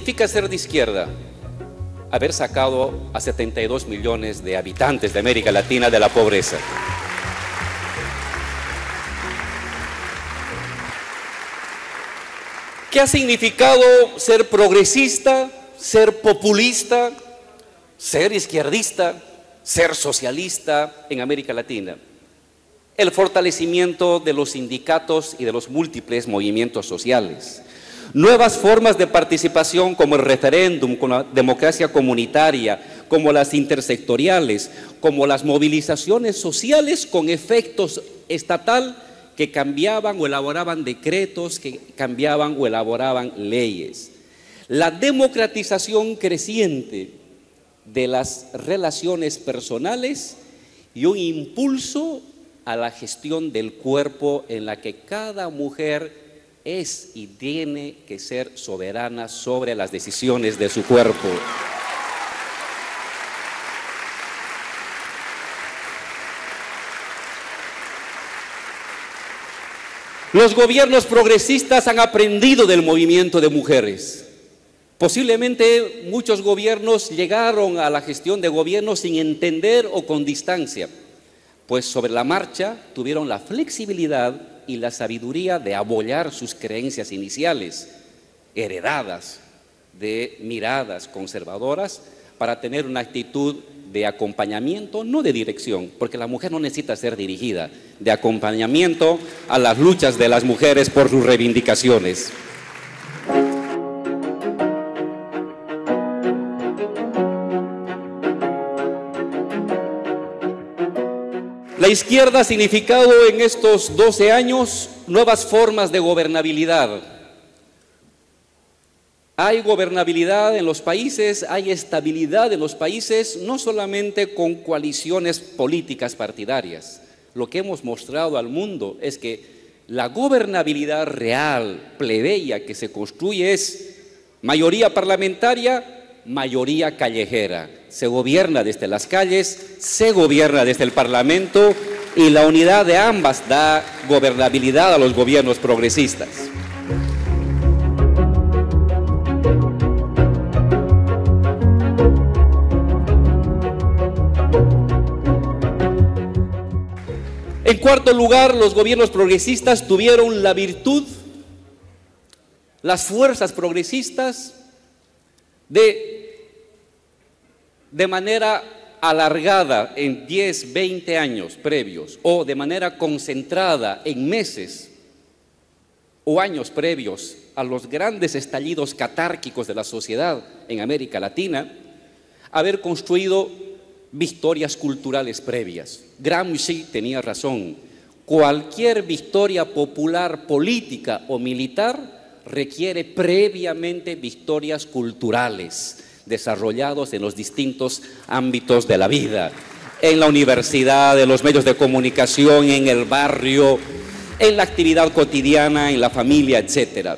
significa ser de izquierda? Haber sacado a 72 millones de habitantes de América Latina de la pobreza. ¿Qué ha significado ser progresista, ser populista, ser izquierdista, ser socialista en América Latina? El fortalecimiento de los sindicatos y de los múltiples movimientos sociales. Nuevas formas de participación como el referéndum, como la democracia comunitaria, como las intersectoriales, como las movilizaciones sociales con efectos estatal que cambiaban o elaboraban decretos, que cambiaban o elaboraban leyes. La democratización creciente de las relaciones personales y un impulso a la gestión del cuerpo en la que cada mujer es y tiene que ser soberana sobre las decisiones de su cuerpo. Los gobiernos progresistas han aprendido del movimiento de mujeres. Posiblemente muchos gobiernos llegaron a la gestión de gobierno sin entender o con distancia, pues sobre la marcha tuvieron la flexibilidad y la sabiduría de abollar sus creencias iniciales, heredadas de miradas conservadoras, para tener una actitud de acompañamiento, no de dirección, porque la mujer no necesita ser dirigida, de acompañamiento a las luchas de las mujeres por sus reivindicaciones. La izquierda ha significado en estos 12 años nuevas formas de gobernabilidad. Hay gobernabilidad en los países, hay estabilidad en los países, no solamente con coaliciones políticas partidarias. Lo que hemos mostrado al mundo es que la gobernabilidad real, plebeya, que se construye es mayoría parlamentaria, mayoría callejera. Se gobierna desde las calles, se gobierna desde el Parlamento, y la unidad de ambas da gobernabilidad a los gobiernos progresistas. En cuarto lugar, los gobiernos progresistas tuvieron la virtud, las fuerzas progresistas, de manera alargada en 10, 20 años previos, o de manera concentrada en meses o años previos a los grandes estallidos catárquicos de la sociedad en América Latina, haber construido victorias culturales previas. Gramsci tenía razón: cualquier victoria popular, política o militar requiere previamente victorias culturales desarrollados en los distintos ámbitos de la vida, en la universidad, en los medios de comunicación, en el barrio, en la actividad cotidiana, en la familia, etc.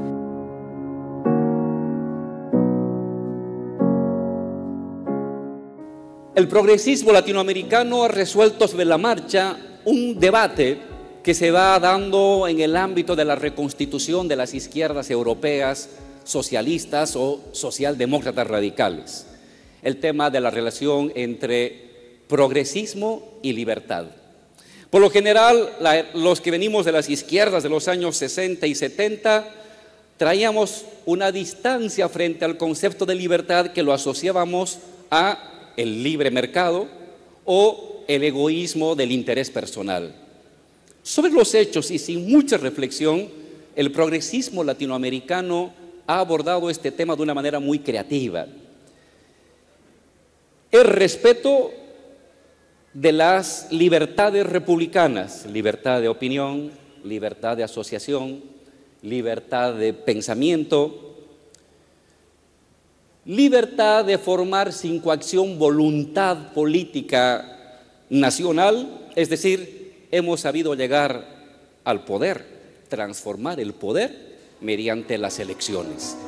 El progresismo latinoamericano ha resuelto sobre la marcha un debate que se va dando en el ámbito de la reconstitución de las izquierdas europeas, socialistas o socialdemócratas radicales. El tema de la relación entre progresismo y libertad. Por lo general, los que venimos de las izquierdas de los años 60 y 70, traíamos una distancia frente al concepto de libertad que lo asociábamos a el libre mercado o el egoísmo del interés personal. Sobre los hechos y sin mucha reflexión, el progresismo latinoamericano ha abordado este tema de una manera muy creativa. El respeto de las libertades republicanas, libertad de opinión, libertad de asociación, libertad de pensamiento, libertad de formar sin coacción voluntad política nacional, es decir, hemos sabido llegar al poder, transformar el poder mediante las elecciones.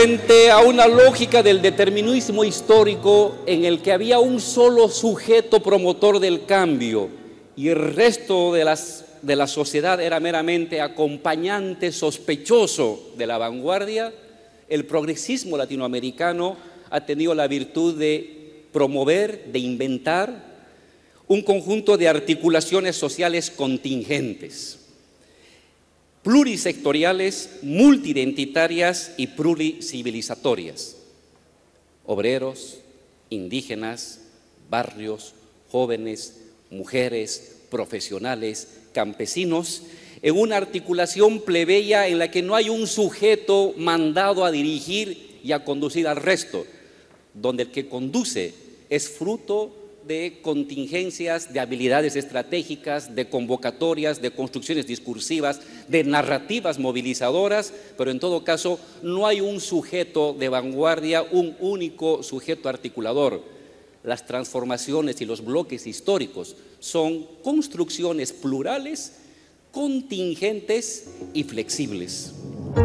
frente a una lógica del determinismo histórico en el que había un solo sujeto promotor del cambio y el resto de la sociedad era meramente acompañante sospechoso de la vanguardia, el progresismo latinoamericano ha tenido la virtud de promover, de inventar un conjunto de articulaciones sociales contingentes, plurisectoriales, multiidentitarias y pluricivilizatorias. Obreros, indígenas, barrios, jóvenes, mujeres, profesionales, campesinos, en una articulación plebeya en la que no hay un sujeto mandado a dirigir y a conducir al resto, donde el que conduce es fruto de contingencias, de habilidades estratégicas, de convocatorias, de construcciones discursivas, de narrativas movilizadoras, pero en todo caso no hay un sujeto de vanguardia, un único sujeto articulador. Las transformaciones y los bloques históricos son construcciones plurales, contingentes y flexibles.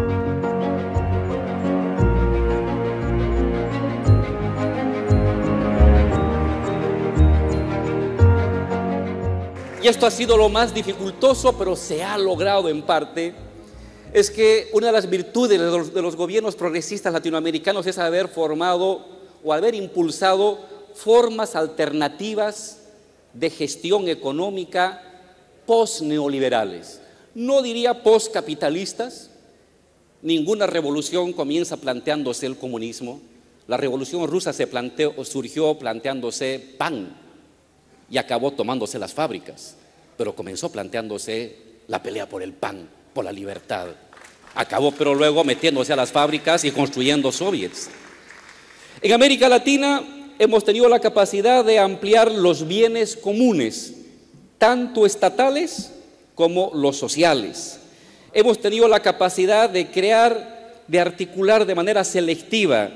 Y esto ha sido lo más dificultoso, pero se ha logrado en parte. Es que una de las virtudes de los gobiernos progresistas latinoamericanos es haber formado o haber impulsado formas alternativas de gestión económica post-neoliberales. No diría post-capitalistas. Ninguna revolución comienza planteándose el comunismo. La revolución rusa surgió planteándose pan y acabó tomándose las fábricas, pero comenzó planteándose la pelea por el pan, por la libertad. Acabó, pero luego metiéndose a las fábricas y construyendo soviets. En América Latina hemos tenido la capacidad de ampliar los bienes comunes, tanto estatales como los sociales. Hemos tenido la capacidad de crear, de articular de manera selectiva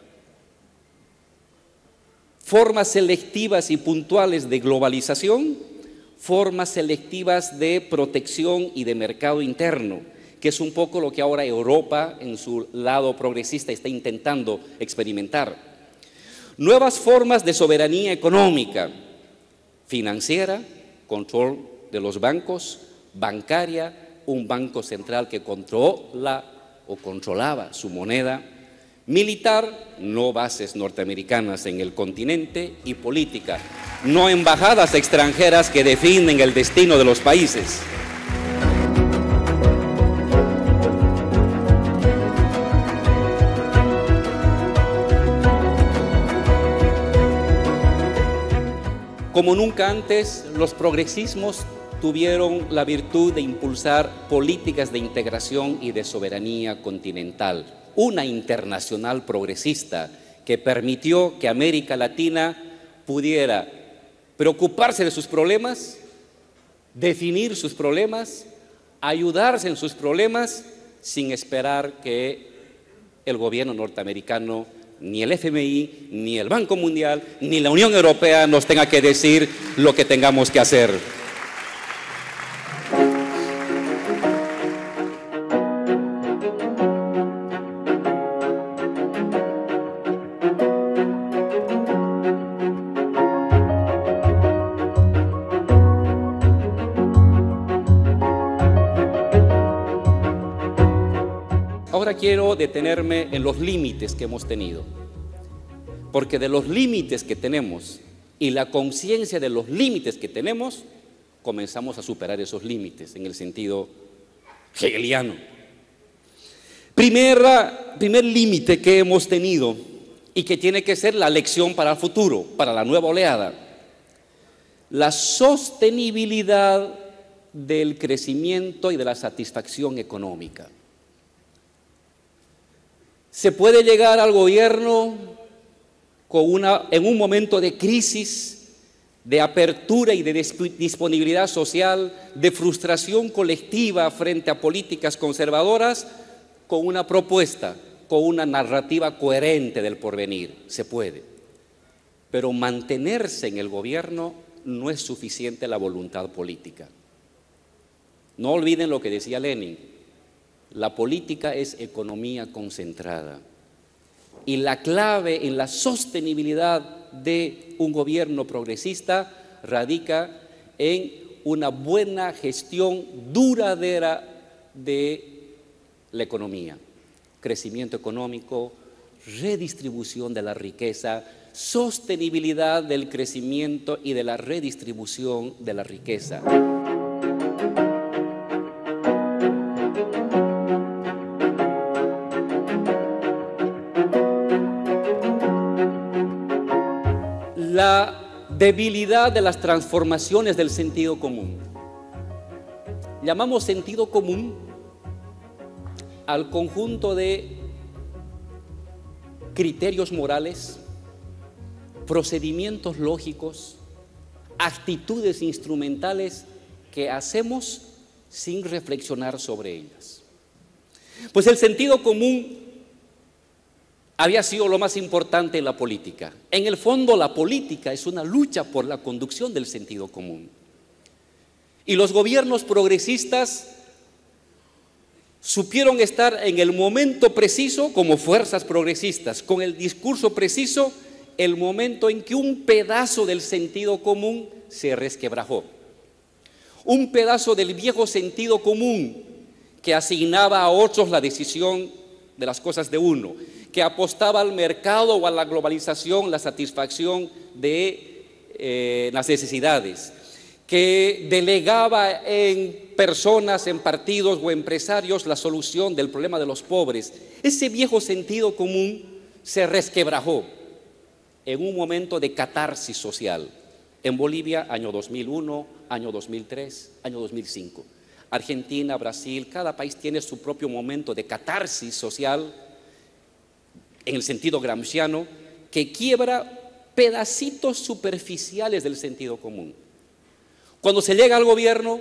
formas selectivas y puntuales de globalización, formas selectivas de protección y de mercado interno, que es un poco lo que ahora Europa en su lado progresista está intentando experimentar. Nuevas formas de soberanía económica, financiera, control de los bancos, bancaria, un banco central que controla o controlaba su moneda, militar, no bases norteamericanas en el continente, y política, no embajadas extranjeras que definen el destino de los países. Como nunca antes, los progresismos tuvieron la virtud de impulsar políticas de integración y de soberanía continental. Una internacional progresista que permitió que América Latina pudiera preocuparse de sus problemas, definir sus problemas, ayudarse en sus problemas, sin esperar que el gobierno norteamericano, ni el FMI, ni el Banco Mundial, ni la Unión Europea nos tenga que decir lo que tengamos que hacer. Ahora quiero detenerme en los límites que hemos tenido, porque de los límites que tenemos y la conciencia de los límites que tenemos, comenzamos a superar esos límites en el sentido hegeliano. Primer límite que hemos tenido y que tiene que ser la lección para el futuro, para la nueva oleada: la sostenibilidad del crecimiento y de la satisfacción económica. Se puede llegar al gobierno en un momento de crisis, de apertura y de disponibilidad social, de frustración colectiva frente a políticas conservadoras, con una propuesta, con una narrativa coherente del porvenir. Se puede. Pero mantenerse en el gobierno no es suficiente la voluntad política. No olviden lo que decía Lenin: la política es economía concentrada. Y la clave en la sostenibilidad de un gobierno progresista radica en una buena gestión duradera de la economía, crecimiento económico, redistribución de la riqueza, sostenibilidad del crecimiento y de la redistribución de la riqueza. La debilidad de las transformaciones del sentido común. Llamamos sentido común al conjunto de criterios morales, procedimientos lógicos, actitudes instrumentales que hacemos sin reflexionar sobre ellas. Pues el sentido común había sido lo más importante en la política. En el fondo, la política es una lucha por la conducción del sentido común. Y los gobiernos progresistas supieron estar en el momento preciso como fuerzas progresistas, con el discurso preciso, el momento en que un pedazo del sentido común se resquebrajó. Un pedazo del viejo sentido común que asignaba a otros la decisión de las cosas de uno, que apostaba al mercado o a la globalización, la satisfacción de las necesidades, que delegaba en personas, en partidos o empresarios la solución del problema de los pobres. Ese viejo sentido común se resquebrajó en un momento de catarsis social. En Bolivia, año 2001, año 2003, año 2005. Argentina, Brasil, cada país tiene su propio momento de catarsis social, en el sentido gramsciano, que quiebra pedacitos superficiales del sentido común. Cuando se llega al gobierno,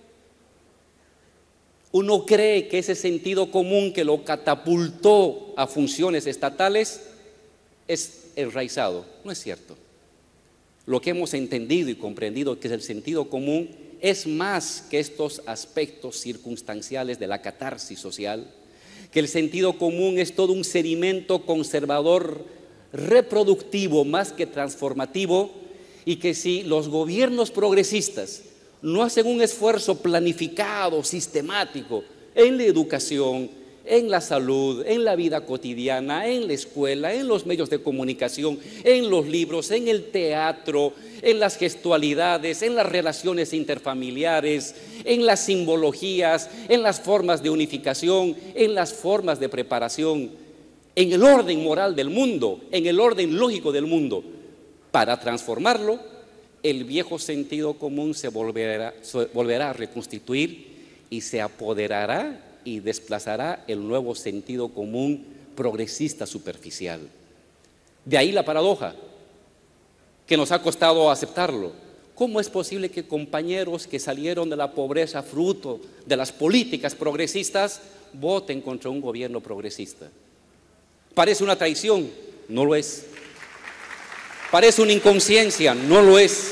uno cree que ese sentido común que lo catapultó a funciones estatales es enraizado. No es cierto. Lo que hemos entendido y comprendido que es el sentido común es más que estos aspectos circunstanciales de la catarsis social, que el sentido común es todo un sedimento conservador, reproductivo más que transformativo, y que si los gobiernos progresistas no hacen un esfuerzo planificado, sistemático, en la educación, en la salud, en la vida cotidiana, en la escuela, en los medios de comunicación, en los libros, en el teatro, en las gestualidades, en las relaciones interfamiliares, en las simbologías, en las formas de unificación, en las formas de preparación, en el orden moral del mundo, en el orden lógico del mundo. Para transformarlo, el viejo sentido común se volverá a reconstituir y se apoderará y desplazará el nuevo sentido común progresista superficial. De ahí la paradoja, que nos ha costado aceptarlo. ¿Cómo es posible que compañeros que salieron de la pobreza fruto de las políticas progresistas voten contra un gobierno progresista? Parece una traición, no lo es. Parece una inconsciencia, no lo es.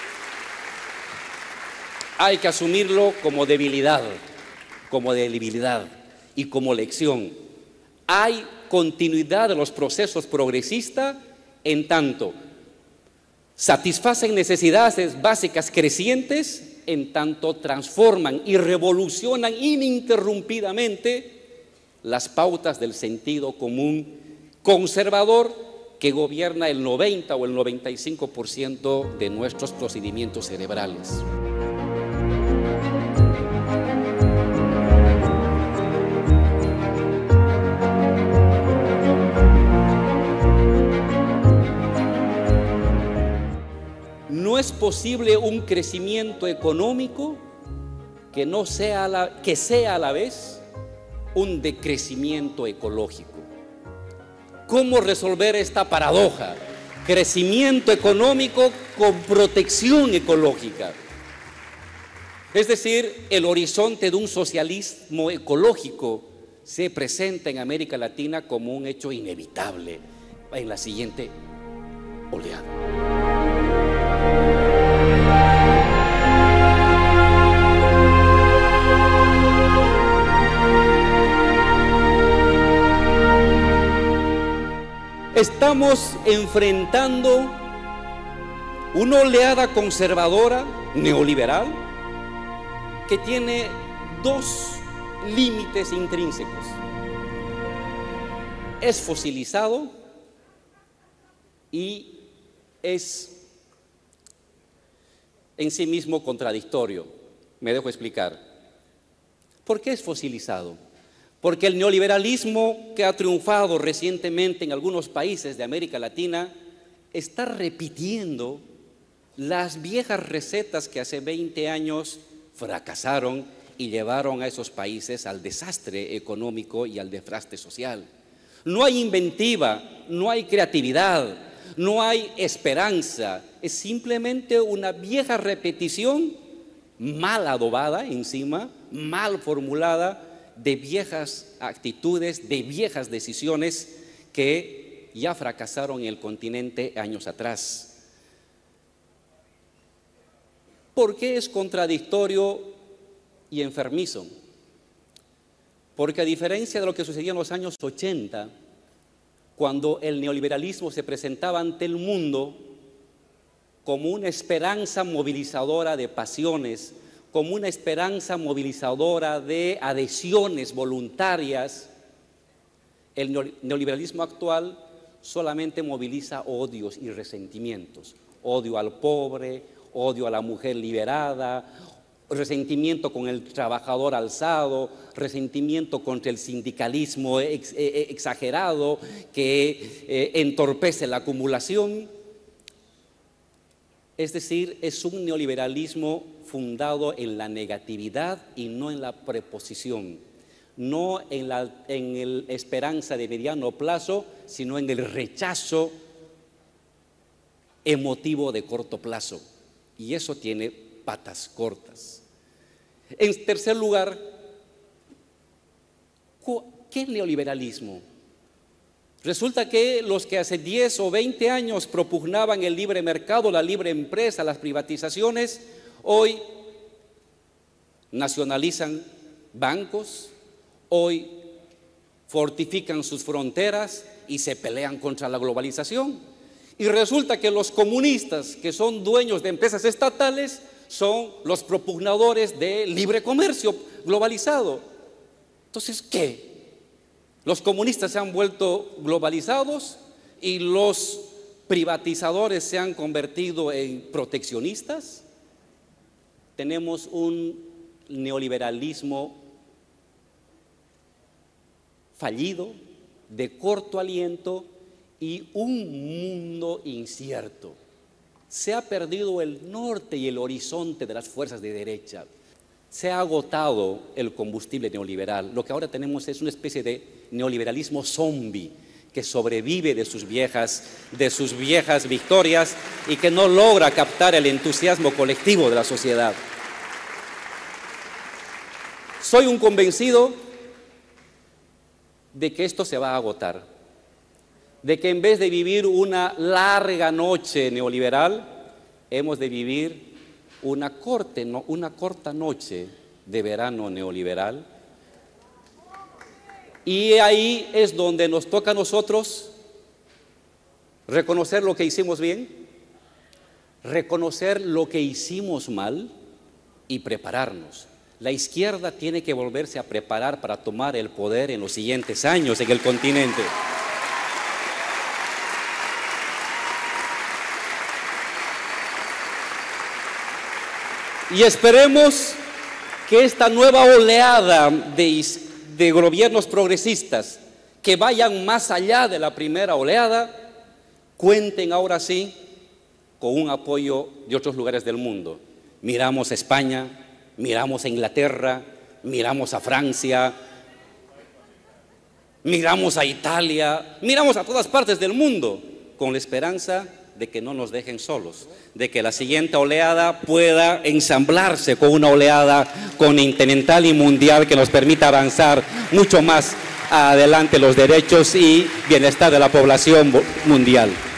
Hay que asumirlo como debilidad y como lección. Hay continuidad de los procesos progresistas en tanto satisfacen necesidades básicas crecientes, en tanto transforman y revolucionan ininterrumpidamente las pautas del sentido común conservador que gobierna el 90 o el 95% de nuestros procedimientos cerebrales. No es posible un crecimiento económico que sea a la vez un decrecimiento ecológico. ¿Cómo resolver esta paradoja? Crecimiento económico con protección ecológica. Es decir, el horizonte de un socialismo ecológico se presenta en América Latina como un hecho inevitable en la siguiente oleada. estamos enfrentando una oleada conservadora, neoliberal, que tiene dos límites intrínsecos. Es fosilizado y es en sí mismo contradictorio. Me dejo explicar. ¿Por qué es fosilizado? Porque el neoliberalismo que ha triunfado recientemente en algunos países de América Latina está repitiendo las viejas recetas que hace 20 años fracasaron y llevaron a esos países al desastre económico y al desastre social. No hay inventiva, no hay creatividad, no hay esperanza, es simplemente una vieja repetición mal adobada encima, mal formulada, de viejas actitudes, de viejas decisiones que ya fracasaron en el continente años atrás. ¿Por qué es contradictorio y enfermizo? Porque a diferencia de lo que sucedía en los años 80, cuando el neoliberalismo se presentaba ante el mundo como una esperanza movilizadora de pasiones, como una esperanza movilizadora de adhesiones voluntarias, el neoliberalismo actual solamente moviliza odios y resentimientos. Odio al pobre, odio a la mujer liberada, resentimiento con el trabajador alzado, resentimiento contra el sindicalismo exagerado que entorpece la acumulación. Es decir, es un neoliberalismo fundado en la negatividad y no en la preposición, no en la esperanza de mediano plazo, sino en el rechazo emotivo de corto plazo. Y eso tiene patas cortas. En tercer lugar, ¿qué es neoliberalismo? Resulta que los que hace 10 o 20 años propugnaban el libre mercado, la libre empresa, las privatizaciones, hoy nacionalizan bancos, hoy fortifican sus fronteras y se pelean contra la globalización. Y resulta que los comunistas, que son dueños de empresas estatales, son los propugnadores del libre comercio globalizado. Entonces, ¿qué? Los comunistas se han vuelto globalizados y los privatizadores se han convertido en proteccionistas. Tenemos un neoliberalismo fallido, de corto aliento y un mundo incierto. Se ha perdido el norte y el horizonte de las fuerzas de derecha. Se ha agotado el combustible neoliberal. Lo que ahora tenemos es una especie de neoliberalismo zombie que sobrevive de sus viejas victorias y que no logra captar el entusiasmo colectivo de la sociedad. Soy un convencido de que esto se va a agotar, de que en vez de vivir una larga noche neoliberal, hemos de vivir una corta noche de verano neoliberal. Y ahí es donde nos toca a nosotros reconocer lo que hicimos bien, reconocer lo que hicimos mal y prepararnos. La izquierda tiene que volverse a preparar para tomar el poder en los siguientes años en el continente. Y esperemos que esta nueva oleada de gobiernos progresistas que vayan más allá de la primera oleada, cuenten ahora sí con un apoyo de otros lugares del mundo. Miramos a España, miramos a Inglaterra, miramos a Francia, miramos a Italia, miramos a todas partes del mundo con la esperanza de que no nos dejen solos, de que la siguiente oleada pueda ensamblarse con una oleada continental y mundial que nos permita avanzar mucho más adelante los derechos y bienestar de la población mundial.